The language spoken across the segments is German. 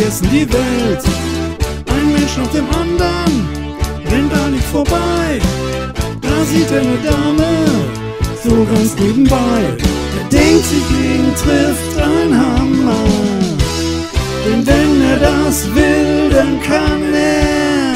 vergessen die Welt. Ein Mensch nach dem anderen rennt da nicht vorbei. Da sieht er eine Dame, so ganz nebenbei. Er denkt sich, ihn trifft ein Hammer. Denn wenn er das will, dann kann er.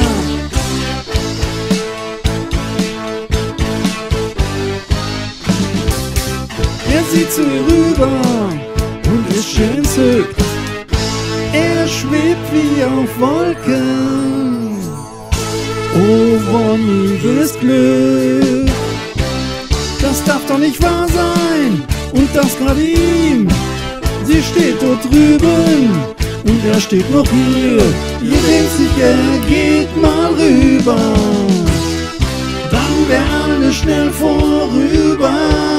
Er sieht zu ihr rüber und ist schön entzückt. Er schwebt wie auf Wolken. Oh, wonniges Glück. Das darf doch nicht wahr sein. Und das gerade ihm. Sie steht dort drüben und er steht noch hier. Ihr denkt sich, er geht mal rüber. Dann wär alles schnell vorüber.